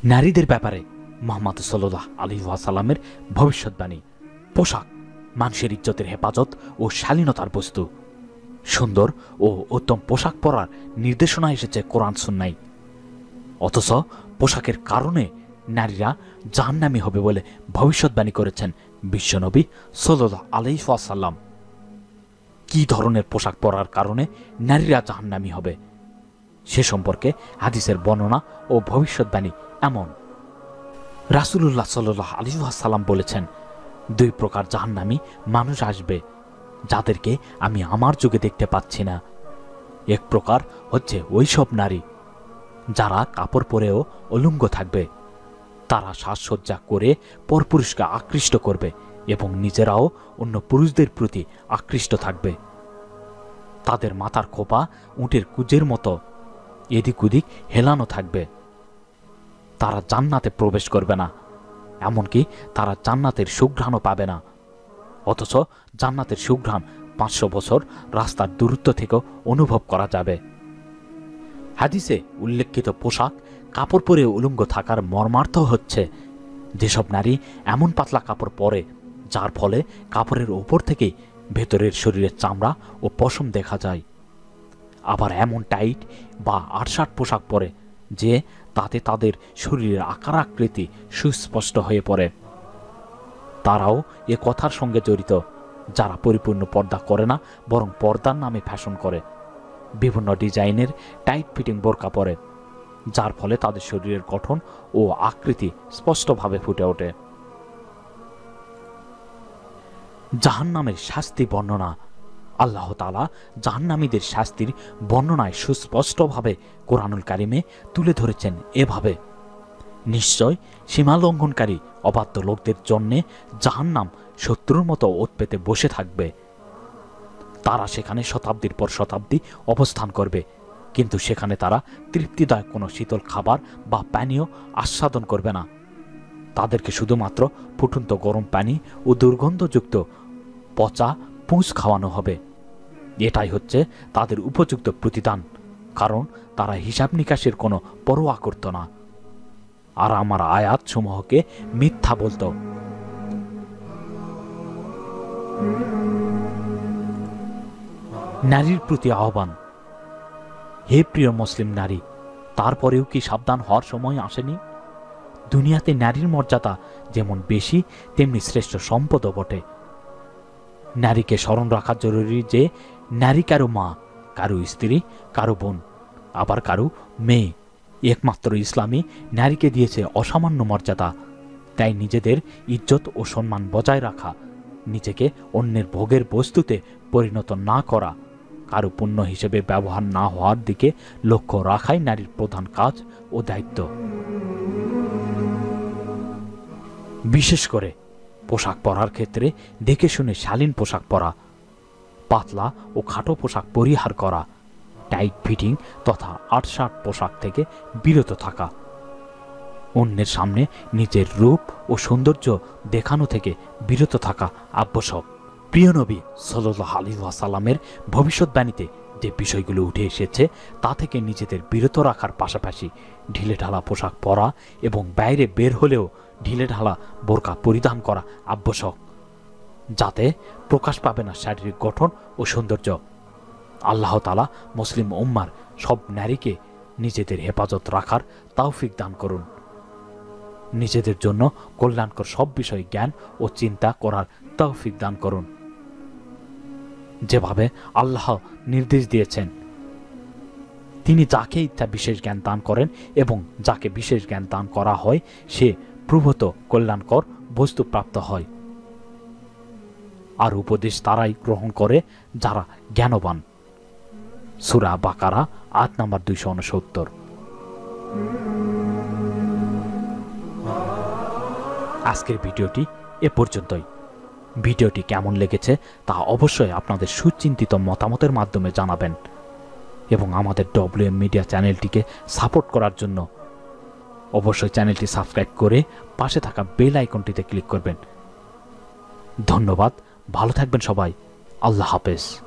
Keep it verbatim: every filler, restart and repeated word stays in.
নারীদের ব্যাপারে মুহাম্মদ সাল্লাল্লাহু আলাইহি ওয়াসাল্লামের ভবিষ্যৎবাণী। পোশাক মানুষের ইজ্জতের হেফাজত ও শালীনতার বস্তু। সুন্দর ও উত্তম পোশাক পরার নির্দেশনা এসেছে কোরআন সুন্নায়। অথচ পোশাকের কারণে নারীরা জাহান্নামী হবে বলে ভবিষ্যৎবাণী করেছেন বিশ্বনবী সাল্লাল্লাহু আলাইহি ওয়াসাল্লাম। কি ধরনের পোশাক পরার কারণে নারীরা জাহান্নামী হবে সে সম্পর্কে হাদিসের বর্ণনা ও ভবিষ্যৎবাণী এমন। রাসূলুল্লাহ সাল্লাল্লাহু আলাইহি ওয়াসাল্লাম বলেছেন, দুই প্রকার জাহান্নামী মানুষ আসবে যাদেরকে আমি আমার চোখে দেখতে পাচ্ছি না। এক প্রকার হচ্ছে ওইসব নারী যারা কাপড় পরেও উলঙ্গ থাকবে। তারা সাজসজ্জা করে পরপুরুষকে আকৃষ্ট করবে এবং নিজেরাও অন্য পুরুষদের প্রতি আকৃষ্ট থাকবে। তাদের মাথার খোপা উটের কুজের মতো এদিক ওদিক হেলানো থাকবে। তারা জান্নাতে প্রবেশ করবে না, এমনকি তারা জান্নাতের সুঘ্রাণও পাবে না। অথচ জান্নাতের সুঘ্রাণ পাঁচশো বছর রাস্তার দূরত্ব থেকেও অনুভব করা যাবে। হাদিসে উল্লেখিত পোশাক কাপড় পরে উলঙ্গ থাকার মর্মার্থ হচ্ছে যেসব নারী এমন পাতলা কাপড় পরে যার ফলে কাপড়ের ওপর থেকেই ভেতরের শরীরের চামড়া ও পশম দেখা যায়। আবার এমন টাইট বা আটশাট পোশাক পরে যে তাতে তাদের শরীরের আকার আকৃতি সুস্পষ্ট হয়ে পড়ে। তারাও এ কথার সঙ্গে জড়িত যারা পরিপূর্ণ পর্দা করে না, বরং পর্দার নামে ফ্যাশন করে বিভিন্ন ডিজাইনের টাইট ফিটিং বোরকা পরে, যার ফলে তাদের শরীরের গঠন ও আকৃতি স্পষ্টভাবে ফুটে ওঠে। জাহান্নামের শাস্তি বর্ণনা। আল্লাহ তাআলা জাহান্নামীদের শাস্তির বর্ণনায় সুস্পষ্টভাবে কোরআনুল কারিমে তুলে ধরেছেন এভাবে, নিশ্চয় সীমা লঙ্ঘনকারী অবাধ্য লোকদের জন্যে জাহান্নাম শত্রুর মতো ওত পেতে বসে থাকবে। তারা সেখানে শতাব্দীর পর শতাব্দী অবস্থান করবে, কিন্তু সেখানে তারা তৃপ্তিদায়ক কোনো শীতল খাবার বা পানীয় আস্বাদন করবে না। তাদেরকে শুধুমাত্র ফুটন্ত গরম পানি ও দুর্গন্ধযুক্ত পচা পুঁজ খাওয়ানো হবে। এটাই হচ্ছে তাদের উপযুক্ত প্রতিদান, কারণ তারা হিসাব নিকাশের কোনো পরোয়া করত না আর আমার আয়াত সমূহকে মিথ্যা বলত। নারীর প্রতি আহ্বান। হে প্রিয় মুসলিম নারী, তারপরেও কি সাবধান হওয়ার সময় আসেনি? দুনিয়াতে নারীর মর্যাদা যেমন বেশি, তেমনি শ্রেষ্ঠ সম্পদও বটে। নারীকে স্মরণ রাখা জরুরি যে নারী কারো মা, কারো স্ত্রী, কারো বোন, আবার কারো মেয়ে। একমাত্র ইসলামই নারীকে দিয়েছে অসামান্য মর্যাদা। তাই নিজেদের ইজ্জত ও সম্মান বজায় রাখা, নিজেকে অন্যের ভোগের বস্তুতে পরিণত না করা, কারো পুণ্য হিসেবে ব্যবহার না হওয়ার দিকে লক্ষ্য রাখাই নারীর প্রধান কাজ ও দায়িত্ব। বিশেষ করে পোশাক পরার ক্ষেত্রে দেখে শুনে শালীন পোশাক পরা, পাতলা ও খাটো পোশাক পরিহার করা, টাইট ফিটিং তথা আটশাট পোশাক থেকে বিরত থাকা, অন্যের সামনে নিজের রূপ ও সৌন্দর্য দেখানো থেকে বিরত থাকা আবশ্যক। প্রিয় নবী সাল্লাল্লাহু আলাইহি ওয়াসাল্লামের ভবিষ্যৎবাণীতে যে বিষয়গুলো উঠে এসেছে তা থেকে নিজেদের বিরত রাখার পাশাপাশি ঢিলেঢালা পোশাক পরা এবং বাইরে বের হলেও ঢিলেঢালা বোরকা পরিধান করা আবশ্যক, যাতে প্রকাশ পাবে না শারীরিক গঠন ও সৌন্দর্য। আল্লাহ তাআলা মুসলিম উম্মার সব নারীকে নিজেদের হেফাজত রাখার তৌফিক দান করুন। নিজেদের জন্য কল্যাণকর সব বিষয় জ্ঞান ও চিন্তা করার তৌফিক দান করুন, যেভাবে আল্লাহ নির্দেশ দিয়েছেন। তিনি যাকে ইচ্ছা বিশেষ জ্ঞান দান করেন এবং যাকে বিশেষ জ্ঞান দান করা হয় সে প্রভূত কল্যাণকর বস্তু প্রাপ্ত হয়। আর উপদেশ তারাই গ্রহণ করে যারা জ্ঞানবান। সূরা বাকারা আয়াত নাম্বার দুইশো উনসত্তর। আজকের ভিডিওটি এ পর্যন্তই। ভিডিওটি কেমন লেগেছে তা অবশ্যই আপনাদের সুচিন্তিত মতামতের মাধ্যমে জানাবেন এবং আমাদের ডব্লিউএম মিডিয়া চ্যানেলটিকে সাপোর্ট করার জন্য অবশ্যই চ্যানেলটি সাবস্ক্রাইব করে পাশে থাকা বেল আইকনটিতে ক্লিক করবেন। ধন্যবাদ, ভালো থাকবেন সবাই। আল্লাহ হাফেজ।